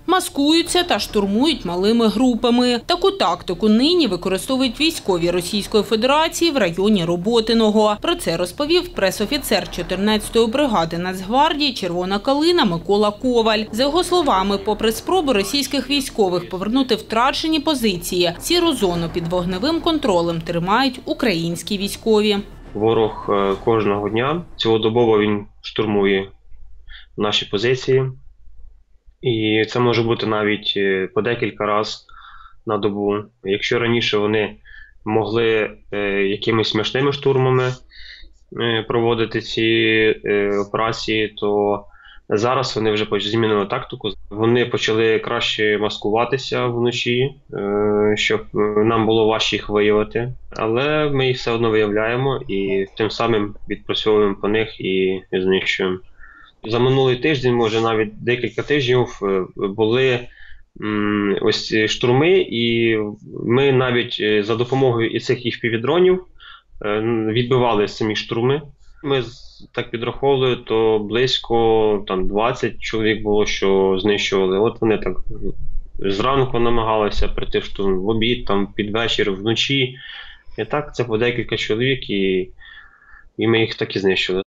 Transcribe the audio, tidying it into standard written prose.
маскуються та штурмують малими групами. Таку тактику нині використовують військові Російської Федерації в районі Роботиного. Про це розповів пресофіцер 14-ї бригади Нацгвардії «Червона калина» Микола Коваль. За його словами, попри спробу російських військових повернути втрачені позиції, сіру зону під вогневим контролем тримають українські військові. Ворог кожного дня, цілодобово він штурмує наші позиції. І це може бути навіть по декілька разів на добу. Якщо раніше вони могли якимись смішними штурмами проводити ці операції, то зараз вони вже змінили тактику. Вони почали краще маскуватися вночі, щоб нам було важче їх виявити. Але ми їх все одно виявляємо і тим самим відпрацьовуємо по них і знищуємо. За минулий тиждень, може навіть декілька тижнів, були ось штурми, і ми навіть за допомогою і цих FPV-дронів відбивали самі штурми. Ми так підраховували, то близько 20 чоловік було, що знищували. От вони так зранку намагалися прийти в штурм, в обід, під вечір, вночі. І так це по декілька чоловік, і ми їх так і знищили.